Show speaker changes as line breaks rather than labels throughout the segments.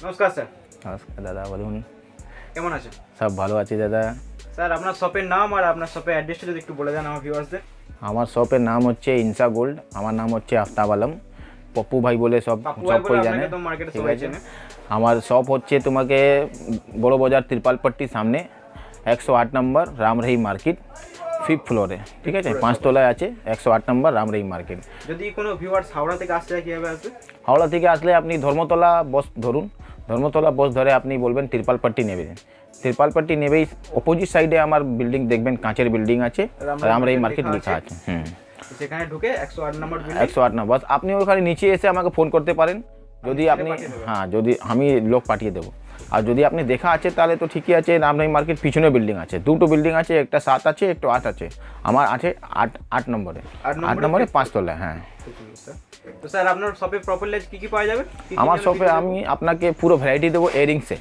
नमस्कार सर।
नमस्कार दादा, বলুন
কেমন আছেন?
সব ভালো আছি দাদা।
স্যার আপনার শপের নাম আর আপনার শপের অ্যাড্রেসটা যদি একটু বলে দেন আমার ভিউয়ার্সদের।
আমার শপের নাম হচ্ছে ইনসা গোল্ড, আমার নাম হচ্ছে আফতাব আলম, পপ্পু ভাই বলে সব কই জানে, ঠিক আছে। আমার শপ হচ্ছে তোমাকে বড় বাজার त्रिपालपट्टी সামনে 108 নম্বর রাম রহিম মার্কেট 5th ফ্লোরে, ঠিক আছে। 5 তলায় আছে, 108 নম্বর রাম রহিম মার্কেট।
যদি কোনো ভিউয়ার্স হাওড়া থেকে আসতে চায় কিভাবে আসবে?
হাওড়া থেকে আসলে আপনি ধর্মতলা বস ধরুন, ধর্মতলা বস ধরে আপনি বলবেন त्रिपालपट्टी নেবেন। त्रिपालपट्टी নেবেই অপোজিট সাইডে আমার বিল্ডিং দেখবেন, কাঁচের বিল্ডিং আছে, রাম রহিম মার্কেট লেখা আছে।
সেখানে ঢুকে 108 নম্বর বিল্ডিং,
108 নম্বর। বাস আপনি ওখানে নিচে এসে আমাকে ফোন করতে পারেন, যদি আপনি যদি আমি লোক পাঠিয়ে দেবো। আর যদি আপনি দেখা আছে তাহলে তো ঠিকই আছে, রাম রহিম মার্কেট পিছনে বিল্ডিং আছে, দুটো বিল্ডিং আছে, একটা 7 আছে, একটা 8 আছে। আমার আছে 8 নম্বরে, 8 নম্বরে 5 তলায়। হ্যাঁ
তো স্যার আপনার শপে প্রপারলি কি পাওয়া যাবে?
আমার শপে আমি আপনাকে পুরো ভ্যারাইটি দেবো।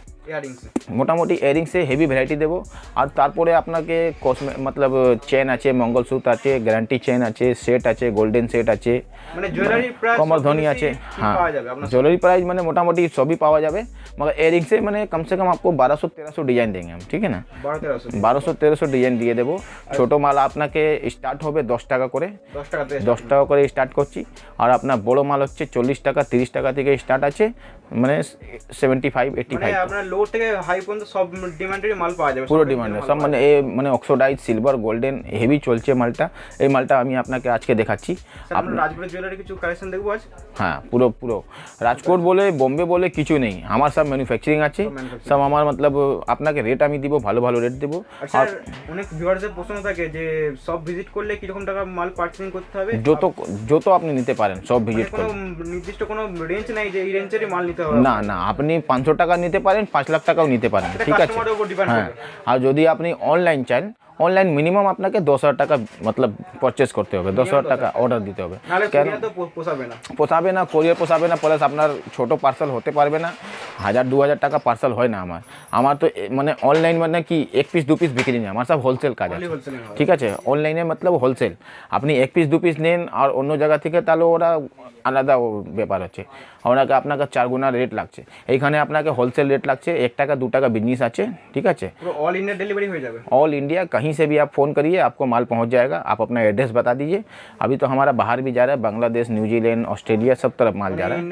মোটামুটি ইয়ারিংসে হেভি ভ্যারাইটি দেবো। আর তারপরে আপনাকে मतलब চেন আছে, মঙ্গলসূত্র আছে, গ্যারান্টি চেন আছে, সেট আছে, গোল্ডেন সেট আছে,
মানে জুয়েলারি প্রাইস
কমরধনি আছে। हाँ ज्वेलरी प्राइस मैंने मोटा मोटी सभी पावा जाए, मगर एयरिंग से मैंने कम से कम आपको 1200-1300 डिजाइन देंगे हम, ठीक है ना। 1200-1300 डिजाइन দিয়ে দেবো। ছোটো মাল আপনাকে স্টার্ট হবে 10 টাকা করে, 10 টাকা করে স্টার্ট করছি। আর আপনার বড় মাল হচ্ছে 40 টাকা 30 টাকা থেকে স্টার্ট আছে, মানে 75-85।
মানে আপনার লো থেকে হাই পর্যন্ত সব ডিমান্ডের মাল পাওয়া যাবে,
পুরো ডিমান্ডের সব, মানে এ মানে অক্সিডাইজ সিলভার গোল্ডেন হেভি চলছে মালটা। এই মালটা আমি আপনাকে আজকে দেখাচ্ছি।
আপনার রাজকোট জুয়েলারি কিছু কালেকশন দেখবো আজ।
হ্যাঁ পুরো রাজকোট বলে বোম্বে বলে কিছু নেই, আমার সব ম্যানুফ্যাকচারিং আছে সব আমার, मतलब আপনাকে রেট আমি দিব, ভালো ভালো রেট দেবো।
আর অনেক ভিউয়ারদের প্রশ্ন থাকে যে সব ভিজিট করলে কি রকম টাকা মাল পার্চেসিং করতে হবে?
যত আপনি নিতে পারেন সব ভিজিট করুন,
নির্দিষ্ট কোনো রেঞ্জ নাই যে এই রেঞ্জেরই মাল নিতে হবে?
না আপনি 500 টাকা নিতে পারেন, 5 লাখ টাকাও নিতে পারেন, ঠিক আছে। হ্যাঁ আর যদি আপনি অনলাইন চান, অনলাইন মিনিমাম আপনাকে 10,000 টাকা मतलब পারচেজ করতে হবে, 10,000 টাকা অর্ডার দিতে হবে। পোষাবে না, কোরিয়ার পোষাবে না, প্লাস আপনার ছোটো পার্সেল হতে পারবে না, 1000-2000 টাকা পার্সেল হয় না আমার তো মানে অনলাইন মানে কি 1 পিস 2 পিস বিক্রি নেই, আমার সব হোলসেল কাজ আছে, ঠিক আছে। অনলাইনে मतलब হোলসেল, আপনি 1 পিস 2 পিস নেন আর অন্য জায়গা থেকে, তাহলে ওরা আলাদা ব্যাপার আছে, ওনাকে আপনাকে 4 গুণা রেট লাগছে। এইখানে আপনাকে হোলসেল রেট লাগছে, 1 টাকা 2 টাকা বিজনেস আছে, ঠিক আছে।
ऑल इंडिया डिलीवरी हो जाएगा,
ऑल इंडिया कहीं से भी आप फ़ोन करिए आपको माल पहुंच जाएगा। आप अपना एड्रेस बता दीजिए। अभी तो हमारा बाहर भी जा रहा है, बांग्लादेश, न्यूजीलैंड, ऑस्ट्रेलिया सब तरफ माल जा रहा है।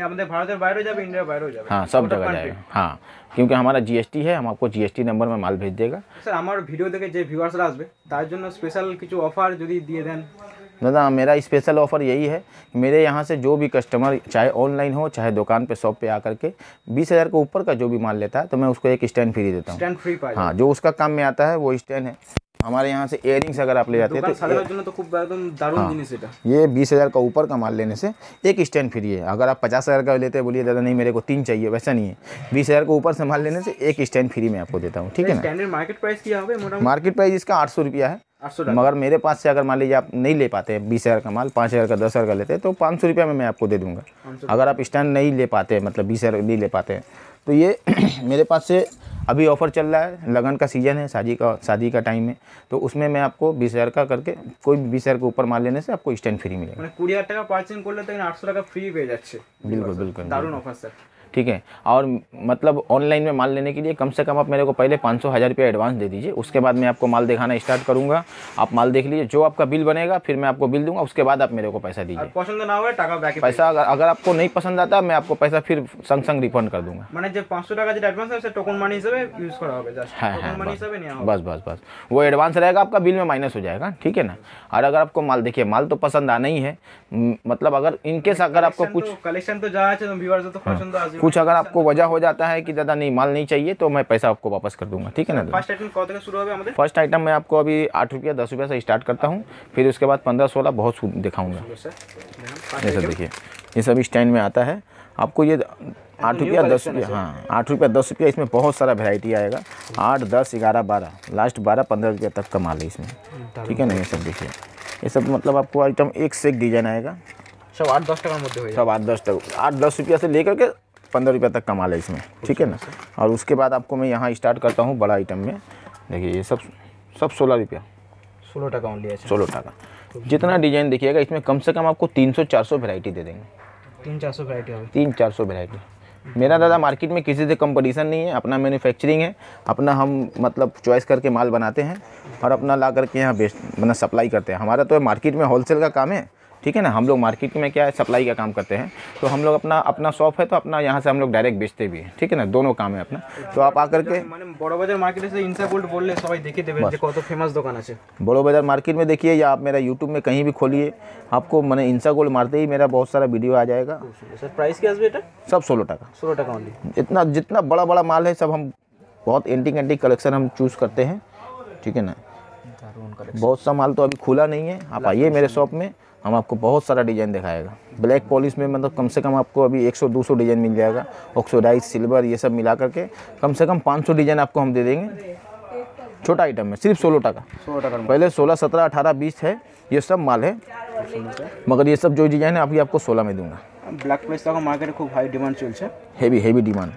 हाँ सब जगह जाएगा, हाँ क्योंकि हमारा जीएसटी है, हम आपको जीएसटी नंबर में माल भेज देगा।
सर हमारे वीडियो देखे जो ভিউয়ার্সরা আসবে তার জন্য স্পেশাল কিছু অফার যদি দিয়ে দেন।
दादा मेरा स्पेशल ऑफ़र यही है, मेरे यहाँ से जो भी कस्टमर चाहे ऑनलाइन हो चाहे दुकान पे शॉप पे आकर के 20,000 के ऊपर का जो भी माल लेता है तो मैं उसको एक स्टैंड फ्री देता हूँ।
स्टैंड फ्री
हाँ जो उसका काम में आता है वो स्टैंड है। हमारे यहाँ से इयरिंग्स अगर आप ले जाते हैं
तो खूब दारुण जिनिस है।
ये 20,000 का ऊपर का माल लेने से एक स्टैंड फ्री है। अगर आप 50,000 का लेते हैं, बोलिए दादा नहीं मेरे को 3 चाहिए, वैसा नहीं है। 20,000 के ऊपर से माल लेने से एक स्टैंड फ्री मैं आपको देता हूँ, ठीक है ना।
स्टैंडर्ड मार्केट प्राइस क्या होगा?
मार्केट प्राइस इसका 800 रुपया है, मगर मेरे पास से अगर मान लीजिए आप नहीं ले पाते हैं 20,000 का माल, 5,000 का 10,000 का लेते हैं तो 500 रुपया में मैं आपको दे दूँगा। अगर आप स्टैंड नहीं ले पाते हैं, मतलब 20,000 नहीं ले पाते हैं, तो ये मेरे पास से अभी ऑफ़र चल रहा है, लगन का सीज़न है, शादी का टाइम है, तो उसमें मैं आपको 20,000 का करके कोई 20,000 के ऊपर माल लेने से आपको स्टैंड फ्री मिलेगा।
20,000 টাকা পার্চেজ করলে তো 800 টাকা ফ্রি পেয়ে যাচ্ছে।
बिल्कुल
दारुण ऑफर सर,
ठीक है। और मतलब ऑनलाइन में माल लेने के लिए कम से कम आप मेरे को पहले 500-1000 रुपया एडवांस दे दीजिए, उसके बाद मैं आपको माल दिखाना स्टार्ट करूँगा। आप माल देख लीजिए, जो आपका बिल बनेगा फिर मैं आपको बिल दूंगा, उसके बाद आप मेरे को पैसा दीजिए।
पसंद ना हो टाका बैक,
पैसा अगर आपको नहीं पसंद आता मैं आपको पैसा फिर संग रिफंड कर दूंगा।
মানে যে 500 টাকা যেটা অ্যাডভান্স আছে সেটা টোকন মানি হিসেবে ইউজ করা হবে, জাস্ট টোকন মানি হিসেবে নেওয়া হবে।
बस वो एडवांस रहेगा, आपका बिल में माइनस हो जाएगा, ठीक है ना। और अगर आपको माल देखिए माल तो पसंद आना ही है, मतलब अगर इनकेस अगर आपको कुछ
कलेक्शन तो जा আছে तो व्यूअर्स तो पसंद आ जाए,
कुछ अगर आपको वजह हो जाता है कि दादा नहीं माल नहीं चाहिए तो मैं पैसा आपको वापस कर दूंगा, ठीक है ना।
फर्स्ट आइटम कौन থেকে শুরু হবে আমাদের?
फर्स्ट आइटम मैं आपको अभी 8 रुपया 10 रुपया से स्टार्ट करता हूँ, फिर उसके बाद 15-16 बहुत दिखाऊंगा। ये सब देखिए, ये सब स्टैंड में आता है आपको, ये 8 रुपया 10 रुपया, हाँ 8 रुपया 10 रुपया, इसमें बहुत सारा वैरायटी आएगा, 8, 10, 11, 12, लास्ट 12-15 रुपया तक का माल है इसमें, ठीक है ना। ये सब देखिए, ये सब मतलब आपको आइटम एक से एक डिजाइन आएगा,
सब 8-10 টাকার মধ্যে হয়ে যাবে,
सब 8-10 तक, 8-10 रुपया से लेकर के 15 रुपया तक का माल है इसमें, ठीक है ना। और उसके बाद आपको मैं यहाँ स्टार्ट करता हूँ बड़ा आइटम में, देखिए ये सब 16 रुपया,
16 টাকা ओनली है,
16 টাকা। जितना डिजाइन देखिएगा इसमें कम से कम आपको 300-400 वैरायटी दे देंगे,
300-400 वैरायटी होगी,
300-400 वैरायटी मेरा दादा मार्केट में किसी से कंपटीशन नहीं है, अपना मैन्युफैक्चरिंग है, अपना हम मतलब चॉइस करके माल बनाते हैं और अपना ला करके यहाँ बेच मतलब सप्लाई करते हैं। हमारा तो मार्केट में होलसेल का काम है, ठीक है ना। हम लोग मार्केट में क्या है सप्लाई का काम करते हैं, तो हम लोग अपना शॉप है तो अपना यहाँ से हम लोग डायरेक्ट बेचते भी हैं, ठीक है ना, दोनों काम है अपना। तो आप आकर के
बड़ा बाजार मार्केट से इनसा गोल्ड बोलले सबाई देखे देबे जे कत फेमस दुकान है।
बड़ो बाजार मार्केट में देखिए या आप मेरा यूट्यूब में कहीं भी खोलिए, आपको मैंने इंसा गोल्ड मारते ही मेरा बहुत सारा वीडियो आ जाएगा।
सर प्राइस क्या है?
सब 16 टका।
16 टका ओनली।
इतना जितना बड़ा बड़ा माल है सब हम बहुत एंटीक कलेक्शन हम चूज़ करते हैं, ठीक है ना। बहुत सा माल तो अभी खुला नहीं है, आप आइए मेरे शॉप में, हम आपको बहुत सारा डिज़ाइन दिखाएगा। ब्लैक पॉलिश में मतलब कम से कम आपको अभी 100-200 डिज़ाइन मिल जाएगा। ऑक्सीडाइज सिल्वर ये सब मिला करके कम से कम 500 डिज़ाइन आपको हम दे देंगे। छोटा आइटम है, सिर्फ 16 टका।
16 टका।
पहले 16, 17, 18, 20 है, ये सब माल है, मगर ये सब जो डिज़ाइन है अभी आपको 16 में दूंगा।
ब्लैक प्राइस तक मार्केट खूब हाई डिमांड चलছে,
हेवी डिमांड।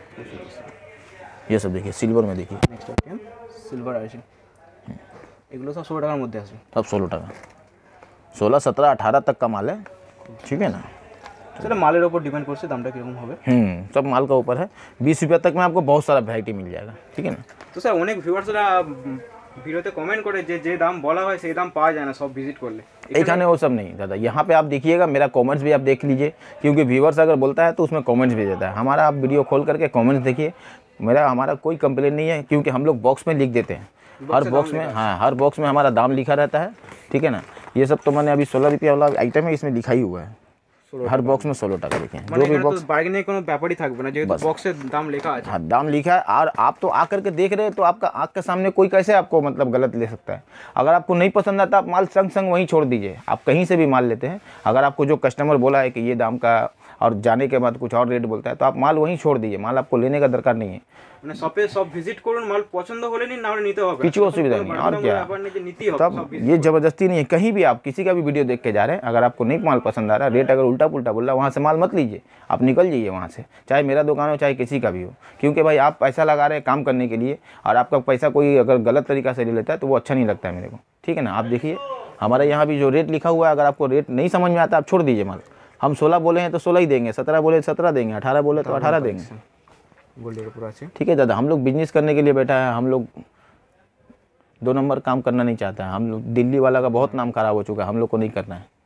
ये सब देखिए सिल्वर में देखिए,
नेक्स्ट आइटम सिल्वर আছে, এগুলো সব 16 টাকার মধ্যে আছে।
सब 16 टका। 16, 17, 18 तक का माल है, ठीक है ना।
चलो मालेर ऊपर डिपेंड करছে দামটা কিরকম হবে।
सब माल का ऊपर है। 20 रुपये तक में आपको बहुत सारा वैरायटी मिल जाएगा, ठीक है ना।
তো স্যার অনেক ভিউয়ার্সরা ভিডিওতে কমেন্ট করে যে যে দাম বলা হয় সেই দাম পাওয়া যায় না সব ভিজিট করলে।
एखाने वो सब नहीं दादा, यहाँ पे आप देखिएगा, मेरा कमेंट्स भी आप देख लीजिए, क्योंकि व्यूअर्स अगर बोलता है तो उसमें कमेंट्स भी देता है। हमारा आप वीडियो खोल करके कमेंट्स देखिए, हमारा कोई कंप्लेन नहीं है, क्योंकि हम लोग बॉक्स में लिख देते हैं, हर बॉक्स में, हाँ हर बॉक्स में हमारा दाम लिखा रहता है, ठीक है ना। ये सब तो मैंने अभी 16 रुपये वाला आइटम है, इसमें लिखा ही हुआ है, हर बॉक्स में 16 टका लिखे हैं। जो भी बॉक्स
बार्गेनिंग কোনো ব্যাপারই থাকবে না, যেহেতু বক্সে দাম লেখা আছে।
हाँ दाम लिखा है, और आप तो आकर के देख रहे हैं तो आपका आँख के सामने कोई कैसे आपको मतलब गलत ले सकता है। अगर आपको नहीं पसंद आता आप माल संग वहीं छोड़ दीजिए, आप कहीं से भी माल लेते हैं। अगर आपको जो कस्टमर बोला है कि ये दाम का और जाने के बाद कुछ और रेट बोलता है तो आप माल वहीं छोड़ दीजिए, माल आपको लेने का दरकार नहीं है।
মানে শপে সব ভিজিট করুন, মাল পছন্দ হলে নিন, না হলে নিতে হবে,
কিছু অসুবিधा नहीं है। और क्या, तब ये ज़बरदस्ती नहीं है। कहीं भी आप किसी का भी वीडियो देख के जा रहे हैं, अगर आपको नहीं माल पसंद आ रहा है, रेट अगर उल्टा पुल्टा बोल रहा है, वहाँ से माल मत लीजिए, आप निकल जाइए वहाँ से, चाहे मेरा दुकान हो चाहे किसी का भी हो। क्योंकि भाई आप पैसा लगा रहे हैं काम करने के लिए, और आपका पैसा कोई अगर गलत तरीका से ले लेता है तो वो अच्छा नहीं लगता है मेरे को, ठीक है ना। आप देखिए हमारे यहाँ भी जो रेट लिखा हुआ है, अगर आपको रेट नहीं समझ में आता आप छोड़ दीजिए माल। हम 16 बोले हैं तो 16 ही देंगे, 17 बोले 17 देंगे, 18 बोले तो 18 देंगे, ठीक है दादा। हम लोग बिजनेस करने के लिए बैठा है, हम लोग 2 नंबर काम करना नहीं चाहता है। हम लोग दिल्ली वाला का बहुत नाम खराब हो चुका है, हम लोग को नहीं करना है।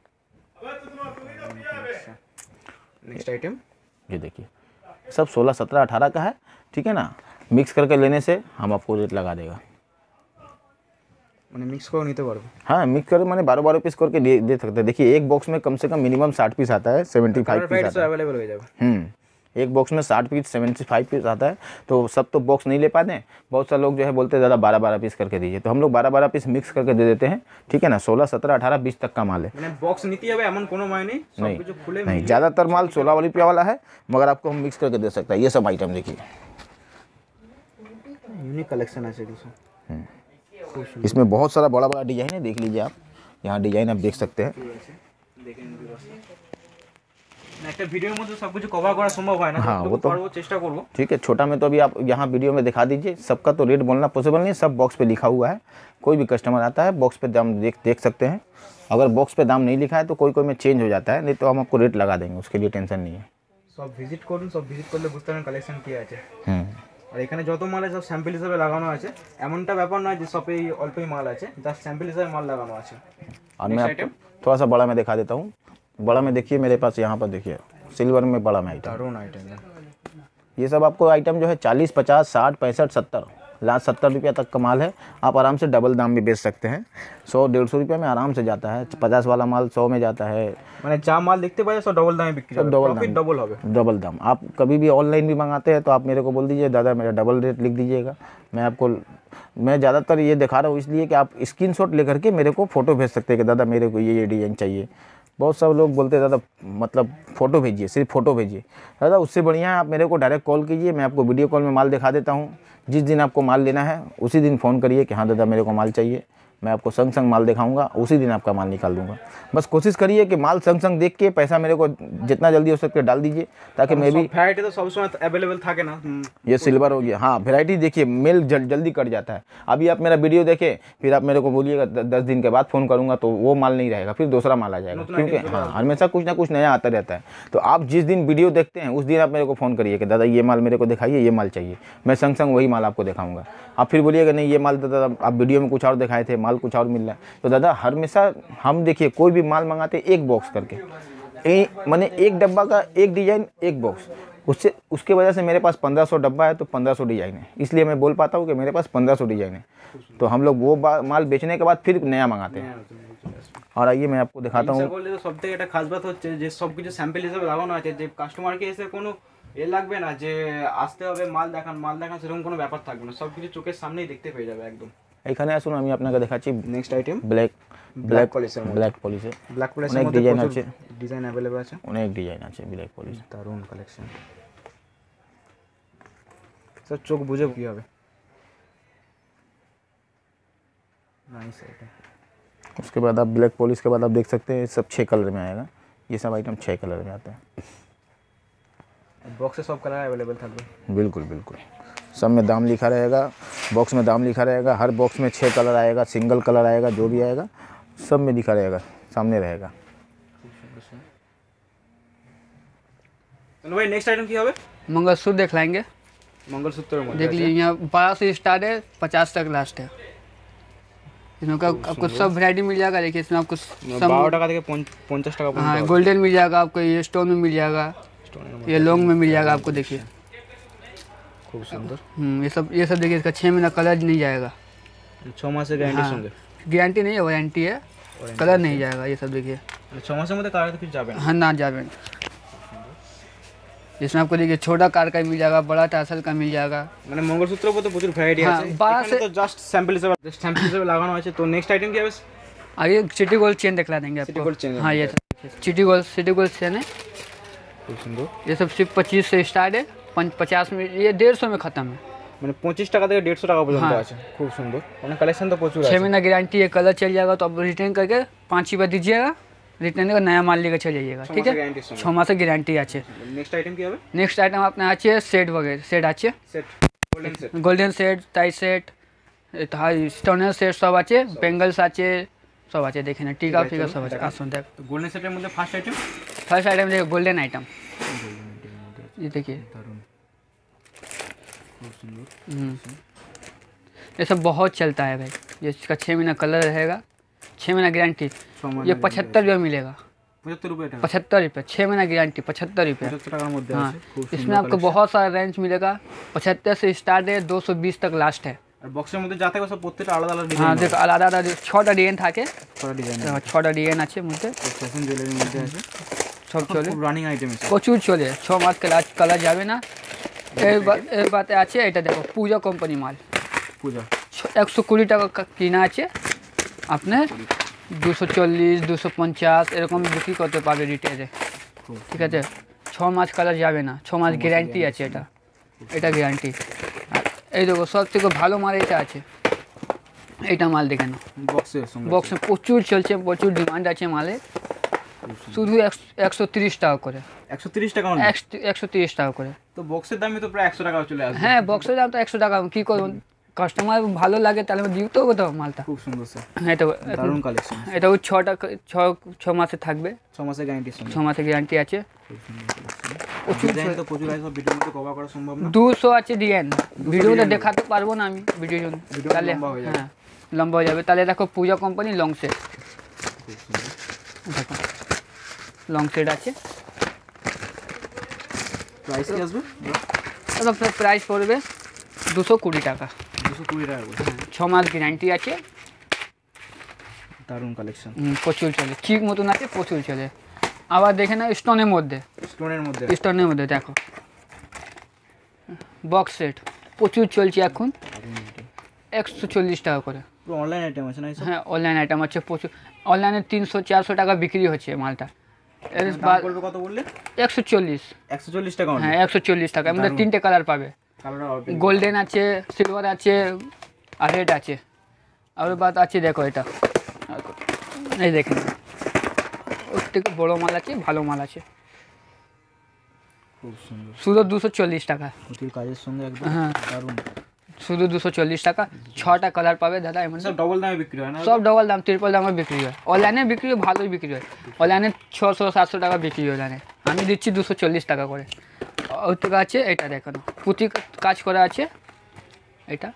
नेक्स्ट आइटम
ये देखिए सब 16, 17, 18 का है, ठीक है ना। मिक्स करके लेने से हम आपको रेट लगा देगा,
মানে মিক্স করে নিতে পারবো।
हाँ मिक्स कर मैंने 12 पीस करके दे सकते हैं। देखिए एक बॉक्स में कम से कम मिनिमम 60 पीस आता है, 75 पीस आता है,
अवेलेबल हो जाएगा।
एक बॉक्स में 60 पीस 75 पीस आता है, तो सब तो बॉक्स नहीं ले पाते हैं। बहुत सारे लोग जो है बोलते हैं ज़्यादा 12 पीस करके दीजिए, तो हम लोग 12 पीस मिक्स करके दे देते हैं, ठीक है ना। 16, 17, 18, 20 तक का माल है।
মানে বক্স নিতে হবে এমন কোনো মানে নেই, সব কিছু খুলে
नहीं ज़्यादातर माल 16 रुपये वाला है, मगर आपको हम मिक्स करके दे सकते हैं। ये सब आइटम देखिए
यूनिक कलेक्शन है सर,
इसमें बहुत सारा बड़ा बड़ा डिज़ाइन है, देख लीजिए आप, यहाँ डिज़ाइन आप देख सकते हैं।
একটা ভিডিওর মধ্যে সব কিছু কভার করা সম্ভব হয় না,
हाँ वो तो
পারবো, চেষ্টা করব,
ठीक है। छोटा में तो अभी आप यहाँ वीडियो में दिखा दीजिए, सबका तो रेट बोलना पॉसिबल नहीं है, सब बॉक्स पे लिखा हुआ है। कोई भी कस्टमर आता है बॉक्स पे दाम देख सकते हैं। अगर बॉक्स पे दाम नहीं लिखा है तो कोई में चेंज हो जाता है, नहीं तो हम आपको रेट लगा देंगे, उसके लिए टेंशन नहीं है।
সব ভিজিট করুন, সব ভিজিট করলে বুঝতে পারবেন কালেকশন কি আছে। আর এখানে যত মাল আছে সব স্যাম্পল হিসেবে লাগানো আছে, এমনটা ব্যাপার নয় যে সবে অল্পই মাল আছে, জাস্ট স্যাম্পল হিসেবে মাল লাগানো আছে।
और मैं आपको थोड़ा सा बड़ा में दिखा देता हूँ। बड़ा में देखिए मेरे पास यहाँ पर देखिए सिल्वर में बड़ा में आइटम, ये सब आपको आइटम जो है 40, 50, 60, 65, 70 लास्ट 70 रुपये तक का माल है। आप आराम से डबल दाम भी बेच सकते हैं, 100-150 रुपये में आराम से जाता है। 50 वाला माल 100 में जाता है,
মানে যা মাল দেখতে পাই সব ডবল দামে বিক্রি হবে, প্রফিট डबल হবে,
डबल दाम। आप कभी भी ऑनलाइन भी मंगाते हैं तो आप मेरे को बोल दीजिए दादा मेरा डबल रेट लिख दीजिएगा, मैं ज़्यादातर ये दिखा रहा हूँ इसलिए कि आप स्क्रीनशॉट लेकर के मेरे को फ़ोटो भेज सकते हैं कि दादा मेरे को ये डिज़ाइन चाहिए। बहुत सब लोग बोलते हैं दादा मतलब फ़ोटो भेजिए, सिर्फ फ़ोटो भेजिए। दादा उससे बढ़िया है आप मेरे को डायरेक्ट कॉल कीजिए, मैं आपको वीडियो कॉल में माल दिखा देता हूँ। जिस दिन आपको माल लेना है उसी दिन फ़ोन करिए कि हाँ दादा मेरे को माल चाहिए, मैं आपको संग संग माल दिखाऊंगा, उसी दिन आपका माल निकाल दूंगा। बस कोशिश करिए कि माल संग संग देख के पैसा मेरे को जितना जल्दी हो सके डाल दीजिए, ताकि मैं भी
वैरायटी तो सब समय अवेलेबल থাকে ना।
ये सिल्वर हो गया, हाँ वैरायटी देखिए मेल जल्दी कट जाता है। अभी आप मेरा वीडियो देखें, फिर आप मेरे को बोलिएगा 10 दिन के बाद फ़ोन करूँगा तो वो माल नहीं रहेगा, फिर दूसरा माल आ जाएगा, क्योंकि हाँ हमेशा कुछ ना कुछ नया आता रहता है। तो आप जिस दिन वीडियो देखते हैं उस दिन आप मेरे को फ़ोन करिए कि दादा ये माल मेरे को दिखाइए, ये माल चाहिए, मैं संग संग वही माल आपको दिखाऊंगा। आप फिर बोलिएगा नहीं ये माल दादा आप वीडियो में कुछ और दिखाए थे, माल कुछ और मिल रहा है। तो दादा हमेशा हम देखिए कोई भी माल मंगाते एक बॉक्स करके, माने एक डब्बा का एक डिज़ाइन एक बॉक्स, उसके वजह से मेरे पास 1500 डब्बा है तो 1500 डिज़ाइन है, इसलिए मैं बोल पाता हूँ कि मेरे पास 1500 डिज़ाइन है। तो हम लोग वो माल बेचने के बाद फिर नया मंगाते हैं। और आइए मैं आपको दिखाता हूँ।
বললে তো সবথেকে একটা খাস বাত হচ্ছে যে সবকিছু স্যাম্পল হিসেবে লাগানো আছে, যে কাস্টমারকে এসে কোনো লাগবে না যে আসতে হবে মাল দেখান সেরকম কোনো ব্যাপার থাকবে না, সবকিছু চোখের সামনেই দেখতে পেয়ে যাবে একদম।
এখানে আসুন আমি আপনাকে দেখাচ্ছি
নেক্সট আইটেম
ব্ল্যাক
পলিশের মধ্যে।
ব্ল্যাক পলিশে
ব্ল্যাক পলিশের
অনেক
মধ্যে
ডিজাইন আছে,
ডিজাইন अवेलेबल আছে,
অনেক ডিজাইন আছে ব্ল্যাক পলিশ।
দারুণ কালেকশন, স্যার চোখ বুঝে কি হবে। Nice item.
उसके बाद आप ब्लैक पॉलिश के बाद आप देख सकते हैं सब 6 कलर में आएगा, ये सब आइटम 6 कलर में आता है।
बॉक्स से सब कलर अवेलेबल था?
बिल्कुल बिल्कुल, सब में दाम लिखा रहेगा, बॉक्स में दाम लिखा रहेगा, हर बॉक्स में 6 कलर आएगा, सिंगल कलर आएगा, जो भी आएगा सब में लिखा रहेगा, सामने रहेगा।
चलो भाई नेक्स्ट आइटम क्या होगा?
मंगलसूत्र देख लाएंगे।
मंगलसूत्र
देख लीजिए, यहाँ 12 से स्टार्ट है, 50 तक लास्ट है। इसमें आपको सब वैरायटी मिल जाएगा। देखिए इसमें आपको
12 টাকা থেকে 50 টাকা পর্যন্ত।
हाँ गोल्डन मिल जाएगा आपको, ये स्टोन में मिल जाएगा, ये लॉन्ग में मिल जाएगा आपको। देखिए
खूब सुंदर।
ये सब देखिए, इसका 6 महीना कलर नहीं जाएगा,
6 मास गारंटी होंगे।
गारंटी नहीं है, वारंटी है, कलर नहीं जाएगा। ये सब देखिए
6 মাসের মধ্যে কালার কিছু যাবে না।
हाँ ना जावे। इसमें आपको देखिए छोटा कार का मिल जाएगा, बड़ा टासल का मिल जाएगा।
মানে মঙ্গলসূত্রের উপর তো প্রচুর ভ্যারাইটি আছে।
12 से
তো জাস্ট স্যাম্পল হিসেবে লাগানো আছে। তো নেক্সট আইটেম কি হবে?
आगे सिटी गोल्ड चेन दिखला देंगे आपको।
City gold chain.
हाँ ये सिटी गोल्ड चेन है।
खूब सुंदर।
ये सब सिर्फ 25 से स्टार्ट है, 50 में, ये 150 में खत्म है।
মানে 25 টাকা থেকে 150 টাকা পর্যন্ত আছে। খুব সুন্দর, মানে কালেকশন তো প্রচুর আছে।
6 महीना गारंटी है, कलर चल जाएगा तो आप रिटर्न करके 5 ही बार दीजिएगा, रिटर्न का नया माल लेकर चले जाइएगा। ठीक है, 6 मास गारंटी আছে।
নেক্সট আইটেম কি হবে?
नेक्स्ट आइटम अपने আছে সেট वगैरह, सेट আছে,
set golden set,
golden set, tie set, স্টোনের সেট সব আছে, বেঙ্গলস আছে, সব আছে। দেখেন টিকা ফিকা সব আছে। আসুন দেখ,
তো গোল্ডেন সেটের মধ্যে ফার্স্ট আইটেম
देखिए गोल्डन आइटम। ये देखिए
দারুণ, खूब सुंदर।
ये सब बहुत चलता है भाई। ये इसका 6 महीना कलर रहेगा, 6 महीना गारंटी। ये 75 रुपये मिलेगा,
75 रुपए টাকা।
75 रुपये, 6 महीना गारंटी, 75 रुपये।
75 টাকার মধ্যে
हाँ,
আছে। খুব সুন্দর।
इसमें आपको बहुत सारा रेंज मिलेगा, 75 से स्टार्ट है, 220 तक लास्ट है।
আর বক্সের মধ্যে যা থাকে সব প্রত্যেকটা আলাদা আলাদা ডিজাইন।
हाँ देखो आलादा आलादा 6टा डिजाइन থাকে,
করা ডিজাইন।
6টা ডিজাইন আছে মধ্যে,
ফ্যাশন জুয়েলারির মধ্যে আছে।
সব চলে,
খুব রানিং আইটেম আছে।
প্রচুর চলে। 6 মাস কালার যাবে না। এর বাতে আছে এটা দেখো, পূজা কোম্পানি মাল,
পূজা
120 টাকা কিনা আছে, আপনার 240 250 এরকম বিক্রি করতে পারবে রিটেলে। ঠিক আছে, 6 মাস কালার যাবে না, 6 মাস গ্যারান্টি আছে। এটা গ্যারান্টি। আর এই দেখো সব থেকে ভালো মাল এটা আছে, এইটা মাল দেখে নাও। বক্সে প্রচুর চলছে, প্রচুর ডিমান্ড আছে মালে। শুধু 130 টাকা করে,
130 টাকা।
130 টাকা করে।
তো বক্সের দামই তো প্রায় 100 টাকা চলে আসবে।
হ্যাঁ বক্সের দাম তো 100 টাকা। কি করব, কাস্টমার ভালো লাগে তাহলে আমি দিতে হবে তো মালটা।
খুব সুন্দর স্যার,
হ্যাঁ তো
দারুণ কালেকশন।
এটাও 6 মাসে থাকবে,
6 মাসের গ্যারান্টি।
6 মাসের গ্যারান্টি আছে।
প্রচুর ডিজাইন তো প্রচুর আছে, সব ভিডিওর মধ্যে কভার করা সম্ভব না।
200 আছে ডিজাইন, ভিডিওতে দেখাতে পারবো না আমি, ভিডিও তাহলে হ্যাঁ লম্বা হয়ে যাবে। তাহলে দেখো পূজা কোম্পানি লং সেট, দেখো লং সেট আছে।
প্রাইস কি আসবে?
এটা প্রাইস পড়বে 220 টাকা।
220 টাকা করে।
6 মাস গ্যারান্টি আছে।
দারুণ কালেকশন,
প্রচুর চলে, চিক মতন আছে, প্রচুর চলে। আবার দেখে না স্টোনের মধ্যে, স্টোনের মধ্যে দেখো বক্স সেট প্রচুর চলছে এখন, 140 টাকা করে।
পুরো অনলাইন আইটেম আছে না?
হ্যাঁ অনলাইন আইটেম আছে প্রচুর। অনলাইনে 300-400 টাকা বিক্রি হচ্ছে মালটা। এর
দাম করবে কত বললে?
140
টাকা।
হ্যাঁ 140 টাকা। আমাদের 3টে কালার পাবে, গোল্ডেন আছে, সিলভার আছে আর রেড আছে। আর বাদ আছে দেখো এটা, এই দেখেন ওর থেকে বড়ো মাল আছে, ভালো মাল আছে,
খুব সুন্দর,
শুধু 240 টাকা।
পুঁতির কাজের সঙ্গে একদম
হ্যাঁ
দারুণ।
শুধু 240 টাকা, 6টা কালার পাবে দাদা। এমন
সব ডবল দামে বিক্রি হয় না?
সব ডবল দাম, ট্রিপল দামে বিক্রি হয়। অনলাইনে বিক্রি হয়, ভালোই বিক্রি হয়। অনলাইনে 600-700 টাকা বিক্রি হয়, অনলাইনে আমি দিচ্ছি 240 টাকা করে। ওর থেকে আছে এটা দেখুন, পুঁতি কাজ করা আছে, এটা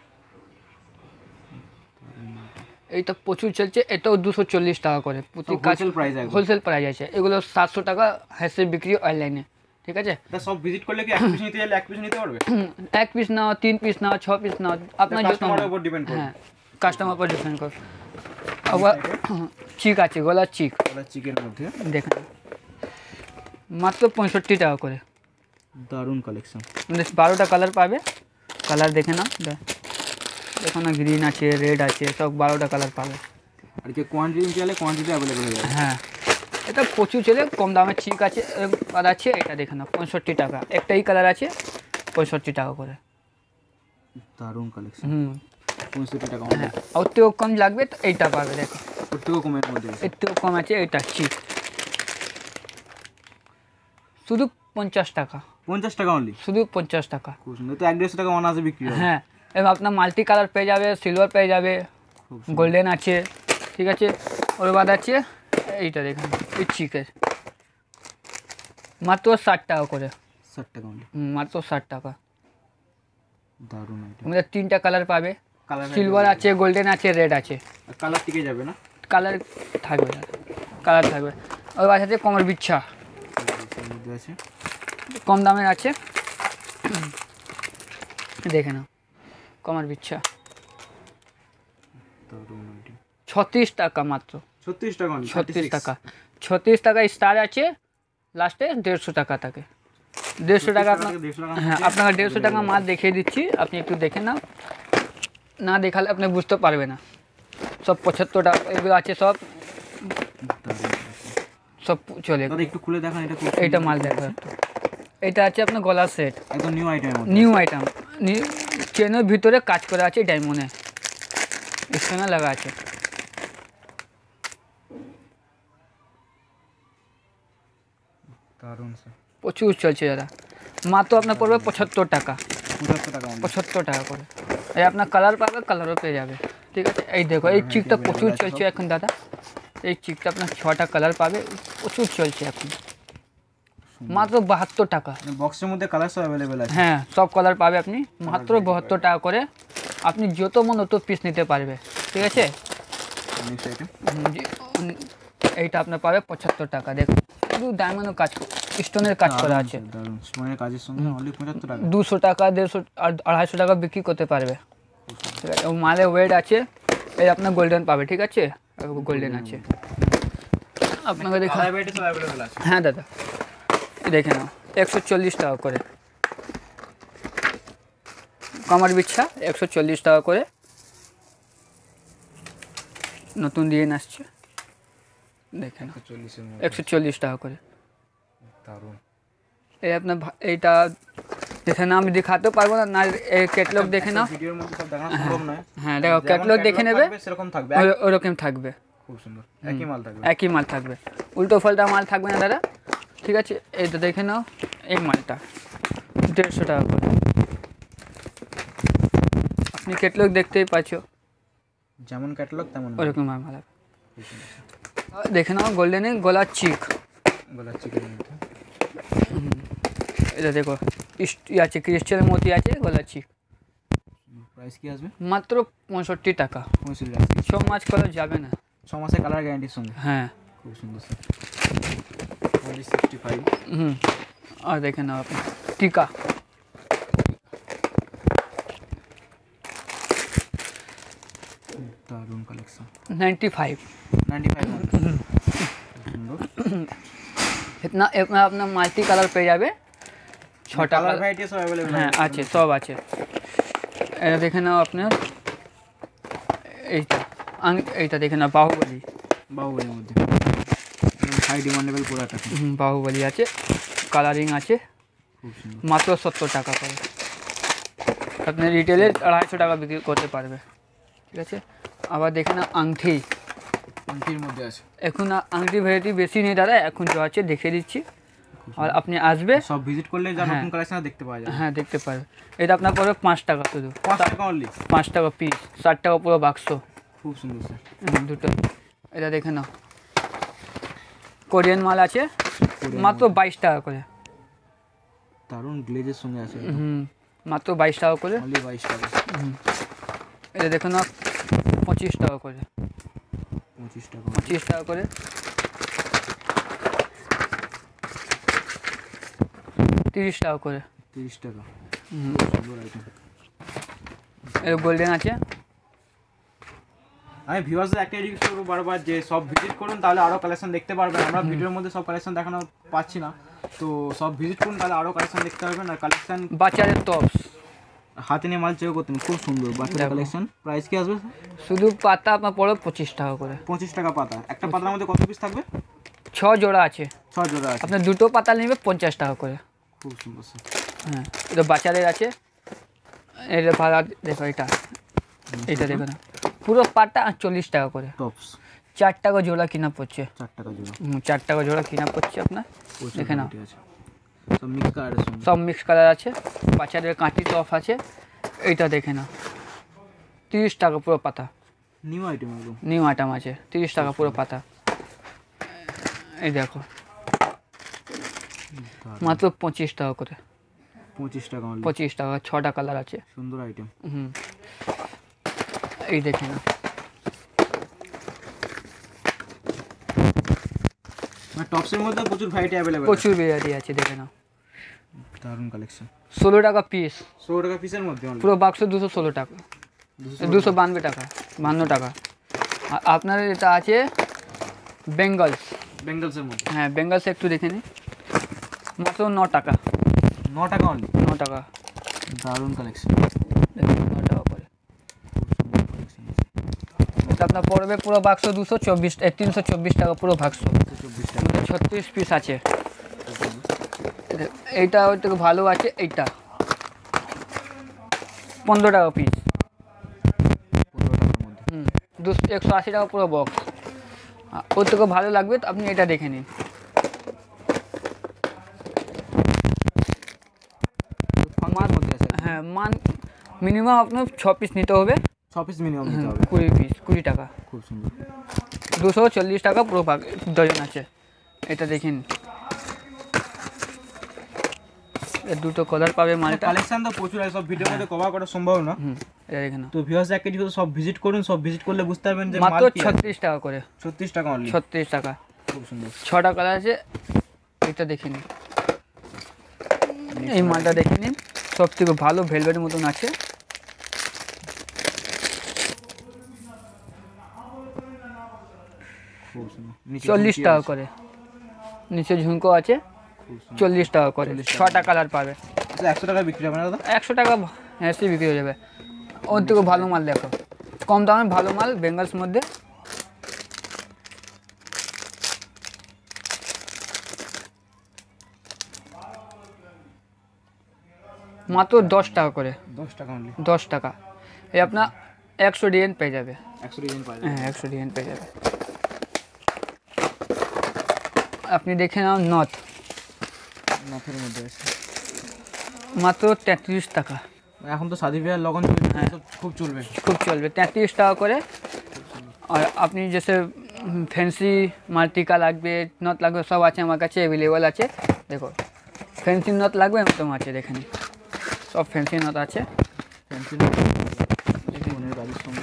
এইটা প্রচুর চলছে, এটাও 240 টাকা করে পুঁতি কাজ, হোলসেল প্রাইস আছে। এগুলো 700 টাকা হেসে বিক্রি অনলাইনে, ঠিক আছে?
এটা সব ভিজিট করলে কি এক পিস নিতে গেলে এক পিস নিতে পারবে?
এক পিস নাও, 3 পিস নাও, 6 পিস নাও, আপনার যত
কাস্টমারের উপর ডিপেন্ড করে।
হ্যাঁ কাস্টমার উপর ডিপেন্ড করে। আবার চিক আছে, গলার চিক,
চিকের মধ্যে
দেখেন মাত্র 65 টাকা করে।
দারুণ কালেকশন,
12টা কালার পাবে। কালার দেখে না, দেখো না, গ্রিন আছে, রেড আছে, সব 12টা কালার পাবে।
আর কি কোয়ান্টিটি চাইলে কোয়ান্টিটি অ্যাভেলেবল হয়ে যাবে।
হ্যাঁ এটা প্রচুর চলে, কম দামে চিক আছে। আর আছে এটা দেখে না, 65 টাকা, একটাই কালার আছে, 65 টাকা করে।
দারুণ কালেকশন। 65 টাকা।
হ্যাঁ ওর থেকেও কম লাগবে তো এইটা পাবে, দেখো
ওর থেকেও কমের মধ্যে,
এর থেকেও কম আছে, এইটা চিক শুধু 50 টাকা।
50 টাকা অনলি,
শুধু 50 টাকা।
খুব সুন্দর। তো 150 টাকা অনায়াসে বিক্রি হয়।
হ্যাঁ এবং আপনার মাল্টি কালার পেয়ে যাবে, সিলভার পেয়ে যাবে, গোল্ডেন আছে, ঠিক আছে? ওর বাদ আছে এইটা দেখুন, এই চিকের মাত্র 60 টাকা করে।
60 টাকা অনলি,
মাত্র 60 টাকা।
দারুণ আইটেম।
আমাদের 3টা কালার পাবে,
কালার
সিলভার আছে, গোল্ডেন আছে, রেড আছে।
কালার টিকে যাবে না?
কালার থাকবে, কালার থাকবে। ওর বাদ আছে কমর বিচ্ছা,
মধ্যে আছে,
কম দামের আছে, দেখে নাও কমর বিচ্ছা,
দারুণ আইটেম।
36 টাকা মাত্র।
36 টাকা অনলি,
36 টাকা, 36 টাকা স্টার আছে, লাস্টে 150 টাকা থাকে। 150 টাকা আপনার, হ্যাঁ আপনাকে 150 টাকা মাল দেখিয়ে দিচ্ছি, আপনি একটু দেখে নাও, না দেখালে আপনি বুঝতে পারবে না। সব 75 টাকা এগুলো আছে, সব সব চলে।
দাদা একটু খুলে দেখান এটা,
এইটা মাল দেখো একটু, এটা আছে আপনার গলার সেট,
একদম নিউ আইটেম,
নিউ আইটেম, চেনের ভিতরে কাজ করা আছে ডায়মন্ডে, স্টোনে লাগা আছে।
দারুণ স্যার,
প্রচুর চলছে দাদা। মাত্র আপনার পড়বে 75 টাকা,
75 টাকা অনলি,
75 টাকা করে। এই আপনার কালার পাবে, কালারও পেয়ে যাবে, ঠিক আছে? এই দেখো এই চিকটা প্রচুর চলছে এখন দাদা, এই চিকটা আপনার 6টা কালার পাবে, প্রচুর চলছে এখন, মাত্র 72 টাকা।
বক্সের মধ্যে কালার সব অ্যাভেলেবেল আছে।
হ্যাঁ সব কালার পাবে আপনি মাত্র 72 টাকা করে। আপনি যত মন অত পিস নিতে পারবে, ঠিক আছে?
নেক্সট আইটেম,
এইটা আপনার পাবে 75 টাকা। দেখুন শুধু ডায়মন্ড কাজ, স্টোনের কাজ করা আছে,
দারুণ স্টোনের কাজের সঙ্গে অনলি 75 টাকা।
200 টাকা, 150 আর 250 টাকা বিক্রি করতে পারবে, ঠিক আছে? মালে ওয়েট আছে, এই আপনার গোল্ডেন পাবে, ঠিক আছে? গোল্ডেন আছে আপনাকে দেখা।
কালার ভ্যারাইটি সব অ্যাভেলেবেল আছে।
হ্যাঁ দাদা দেখে নাও, 140 টাকা করে কামার বিচ্ছা, 140 টাকা করে, নতুন ডিজাইন আসছে, দেখে নাও 140 টাকা করে।
দারুণ।
এই আপনার এইটা দেখে না, আমি দেখাতে পারবো না, না এই ক্যাটালগ দেখে নাও।
ভিডিওর মধ্যে সব দেখানো সম্ভব নয়।
হ্যাঁ দেখো ক্যাটালগ দেখে নেবে,
সেরকম থাকবে,
ওরকম থাকবে,
খুব সুন্দর, একই মাল থাকবে,
একই মাল থাকবে, উল্টো পাল্টা মাল থাকবে না দাদা, ঠিক আছে? এইটা দেখে নাও, এই মালটা 150 টাকা করে। আপনি ক্যাটালগ দেখতেই পাচ্ছ,
যেমন ক্যাটালগ তেমন
ওরকম মাল হবে। দেখে নাও গোল্ডেনে গলার চিক,
গলার চিকের মধ্যে,
এটা দেখো আছে, ক্রিস্টালের মতি আছে, গলার চিক।
প্রাইস কি আসবে?
মাত্র 65 টাকা।
65 টাকা,
6 মাস কালার যাবে না,
6 মাসের কালার গ্যারান্টির সঙ্গে।
হ্যাঁ
খুব সুন্দর স্যার, only 65।
আর দেখে নাও আপনি টিকা,
দারুণ কালেকশন,
95।
95 সুন্দর।
इतना इतना अपना माल्टी कलर पे যাবে, 6টা
কালার
কালার,
ভ্যারাইটি সব अवेलेबल
হ্যাঁ আছে, সব আছে। এটা দেখে নাও আপনার, এইটা দেখে নাও বাহুবলী,
বাহুবলীর মধ্যে হাই ডিমান্ডেবল প্রোডাক্ট আছে,
বাহুবলী আছে, কালারিং আছে,
খুব সুন্দর।
মাত্র 70 টাকা করে। আপনি রিটেলে 250 টাকা বিক্রি করতে পারবে, ঠিক আছে? আবার দেখে না আংটি,
আংটির মধ্যে আছে।
এখন আংটি ভ্যারাইটি বেশি নেই দাদা, এখন যা আছে দেখিয়ে দিচ্ছি, আর আপনি আসবে
সব ভিজিট করলে যা নতুন কালেকশন দেখতে পাওয়া যাবে।
হ্যাঁ দেখতে পারবে। এটা আপনার পড়বে 5 টাকা শুধু,
5 টাকা অনলি,
5 টাকা পিস, 60 টাকা পুরো বাক্স।
খুব সুন্দর স্যার।
দুটো এটা দেখে নাও, কোরিয়ান মাল আছে, মাত্র 22 টাকা করে।
দারুণ গ্লেজের সঙ্গে আছে,
মাত্র 22 টাকা করে,
অনলি 22 টাকা।
এটা দেখো না 25 টাকা করে,
25 টাকা,
25 টাকা করে, 30 টাকা করে,
30 টাকা। সুন্দর আইটেম।
এর গোল্ডেন আছে।
আমি ভিউয়ার্সদের একটা রিকোয়েস্ট করবো বারবার যে সব ভিজিট করুন, তাহলে আরও কালেকশন দেখতে পারবেন। আমরা ভিডিওর মধ্যে সব কালেকশন দেখানো পাচ্ছি না, তো সব ভিজিট করুন, তাহলে আরও কালেকশন দেখতে পারবেন। আর কালেকশন
বাচ্চাদের টপস
হাতে নিয়ে মাল চেক করতেন, খুব সুন্দর বাচ্চাদের কালেকশন। প্রাইস কি আসবে?
শুধু পাতা আপনার পড়বে 25 টাকা করে।
25 টাকা পাতা। একটা পাতার মধ্যে কত পিস থাকবে?
6 জোড়া আছে,
6 জোড়া আছে।
আপনার দুটো পাতা নেবে 50 টাকা করে।
খুব সুন্দর স্যার।
হ্যাঁ, এটা বাচ্চাদের আছে। এটা ভালো দেখো, এটা দেখো না, পুরো পাতা 40 টাকা করে।
টপস
4 টাকা জোড়া কিনা পড়ছে,
4 টাকা জোড়া।
4 টাকা জোড়া কিনা পড়ছে আপনার। দেখে নাও,
সব মিক্স কালারের সঙ্গে,
সব মিক্স কালার আছে। বাচ্চাদের কাঁটি টপ আছে। এইটা দেখে নাও, 30 টাকা পুরো পাতা,
নিউ আইটেম একদম,
নিউ আইটেম আছে, 30 টাকা পুরো পাতা। এই দেখো মাত্র 25 টাকা করে,
25 টাকা অনলি,
25 টাকা, 6টা কালার আছে।
সুন্দর আইটেম।
এই দেখে না,
মানে টপসের মধ্যে প্রচুর ভ্যারাইটি अवेलेबल,
প্রচুর ভ্যারাইটি আছে। দেখে নাও,
দারুণ কালেকশন।
16 টাকা পিস,
16 টাকা পিসের মধ্যে অনলি,
পুরো বাক্স 216 টাকা, 292 টাকা, 52 টাকা। আর আপনার এটা আছে বেঙ্গলস,
বেঙ্গলসের মধ্যে।
হ্যাঁ বেঙ্গলস একটু দেখে নিন, মাত্র 9 টাকা,
9 টাকা অনলি,
9 টাকা।
দারুণ কালেকশন,
দেখুন 9 টাকা করে। এটা আপনার পড়বে পুরো বাক্স 324 টাকা পুরো বাক্স,
24 টাকা।
36 পিস আছে। এইটা ওই থেকে ভালো আছে, এইটা 15 টাকা পিস,
15 টাকার মধ্যে।
180 টাকা পুরো বক্স। ওর থেকে ভালো লাগবে তো আপনি এটা দেখে নিন।
ফাঙ্গার মধ্যে আছে,
হ্যাঁ মিনিমাম আপনার 6 পিস নিতে হবে,
6 পিস মিনিমাম নিতে হবে।
20 পিস 20 টাকা,
খুব সুন্দর,
240 টাকা পুরো ডজন আছে। এটা দেখেন, এর দুটো কালার পাবে মালটা।
কালেকশন তো প্রচুর আছে, সব ভিডিওর মধ্যে কভার করা সম্ভব না।
এটা দেখেন না,
তো ভিউয়ার্স একটা ভিডিও সব ভিজিট করুন, সব ভিজিট করলে বুঝতে পারবেন যে
মাত্র
মাল কি আছে।
36 টাকা করে,
36 টাকা অনলি,
36 টাকা,
খুব সুন্দর।
6টা কালার আছে। এটা দেখে নিন, এই মালটা দেখে নিন, সব থেকে ভালো ভেলভেটের মতন আছে।
খুব সুন্দর,
40 টাকা করে, নিচে ঝুমকো আছে, 40 টাকা করে, 6টা কালার পাবে।
100 টাকা বিক্রি হবে না দাদা?
100 টাকা হ্যাঁ বিক্রি হয়ে যাবে। ওর থেকে ভালো মাল দেখো, কম দামে ভালো মাল বেঙ্গলস মধ্যে। মাত্র 10 টাকা করে,
10 টাকা অনলি,
10 টাকা। এই আপনার 100 ডিজাইন পেয়ে যাবে,
100 ডিজাইন পাওয়া যাবে।
হ্যাঁ 100 ডিজাইন পেয়ে যাবে। আপনি দেখে নাও
নথের মধ্যে আছে,
মাত্র 33 টাকা।
এখন তো শাদি বিয়ার লগন চলছে, সব খুব চলবে,
খুব চলবে, 33 টাকা করে। আর আপনি जैसे ফ্যান্সি মাল টিকা লাগবে, নথ লাগবে, সব আছে আমার কাছে অ্যাভেলেবল আছে। দেখো ফ্যান্সি নথ লাগবে একদম আছে, দেখেন সব ফ্যান্সি নথ আছে।
ফ্যান্সি গাড়ির সঙ্গে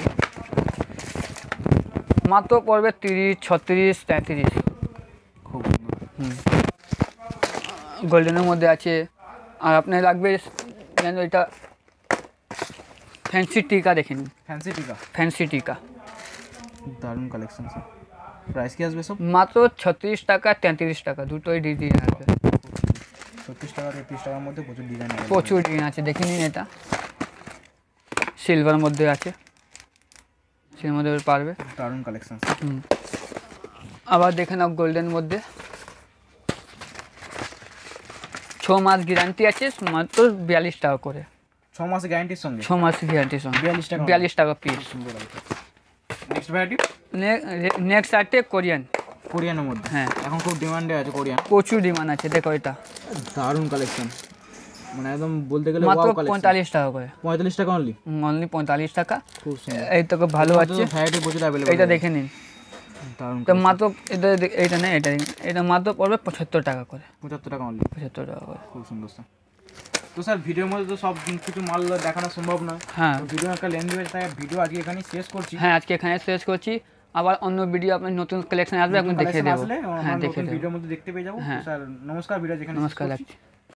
মাত্র পড়বে 30, 36, 33।
খুব সুন্দর,
গোল্ডেনের মধ্যে আছে। আর আপনার লাগবে যেন এটা ফ্যান্সি টিকা, দেখেন
ফ্যান্সি টিকা,
ফ্যান্সি টিকা,
দারুণ কালেকশন স্যার। প্রাইস কি আসবে সব?
মাত্র 36 টাকা, 33 টাকা, দুটোই ডিজাইন আছে।
36 টাকা 33 টাকার মধ্যে প্রচুর ডিজাইন আছে,
প্রচুর ডিজাইন আছে, দেখে নিন। এটা সিলভার মধ্যে আছে, সিলভার মধ্যে পারবে,
দারুণ কালেকশন।
আবার দেখে নাও গোল্ডেন মধ্যে 6 মাস গ্যারান্টি আছে, মাত্র 42 টাকা করে,
6 মাস গ্যারান্টির সঙ্গে,
6 মাস গ্যারান্টির সঙ্গে
42 টাকা,
42 টাকা পিস।
সুন্দর আইটেম, নেক্সট ভ্যারাইটি
নেক্সট আছে কোরিয়ান।
কোরিয়ানের মধ্যে
হ্যাঁ
এখন খুব ডিমান্ডে আছে কোরিয়ান,
প্রচুর ডিমান্ড আছে। দেখো এটা
দারুণ কালেকশন, মানে একদম বলতে গেলে
মাত্র
ওয়াও কালেকশন।
45 টাকা করে,
45 টাকা অনলি,
অনলি 45 টাকা।
খুব সুন্দর।
এই তো ভালো আছে,
ভ্যারাইটি প্রচুর अवेलेबल।
এটা দেখে নিন,
দারুণ।
তো মাত্র এটা নেই, এটা মাত্র পড়বে 75 টাকা করে,
75 টাকা অনলি,
75 টাকা করে।
খুব সুন্দর স্যার। তো স্যার ভিডিওর মধ্যে তো সব কিছু মাল দেখানো সম্ভব নয়,
হ্যাঁ
ভিডিও একটা লেন্থ হয়ে যায়, ভিডিও আজকে এখানে শেষ করছি।
হ্যাঁ আজকে এখানে শেষ করছি, আবার অন্য ভিডিও আপনার নতুন কালেকশন আসবে, এখন দেখে দেবো। হ্যাঁ দেখে দেবো,
ভিডিওর মধ্যে দেখতে পেয়ে যাবো।
হ্যাঁ।
স্যার নমস্কার, ভিডিও যেখানে শেষ
নমস্কার
করছি।
রাখছি।